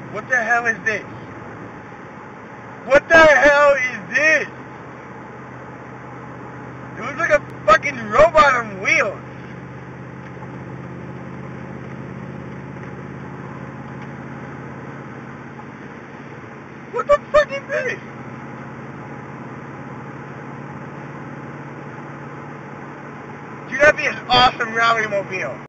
What the hell is this? What the hell is this? It looks like a fucking robot on wheels. What the fuck is this? Dude, that'd be an awesome rally mobile.